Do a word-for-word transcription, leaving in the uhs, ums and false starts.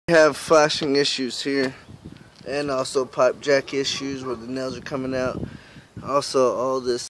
We have flashing issues here, and also pipe jack issues where the nails are coming out. Also all this